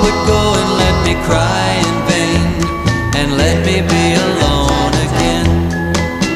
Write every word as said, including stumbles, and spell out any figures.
would go and let me cry in vain, and let me be alone.